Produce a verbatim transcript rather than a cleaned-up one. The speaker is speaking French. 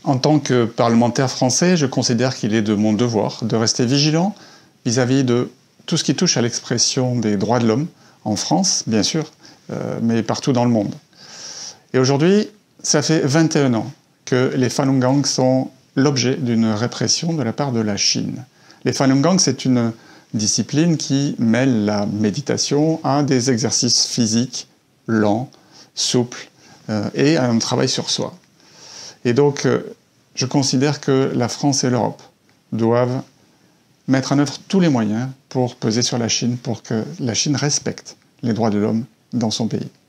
En tant que parlementaire français, je considère qu'il est de mon devoir de rester vigilant vis-à-vis de tout ce qui touche à l'expression des droits de l'homme, en France, bien sûr, euh, mais partout dans le monde. Et aujourd'hui, ça fait vingt et un ans que les Falun Gong sont l'objet d'une répression de la part de la Chine. Les Falun Gong, c'est une discipline qui mêle la méditation à des exercices physiques lents, souples, euh, et à un travail sur soi. Et donc, euh, je considère que la France et l'Europe doivent mettre en œuvre tous les moyens pour peser sur la Chine, pour que la Chine respecte les droits de l'homme dans son pays.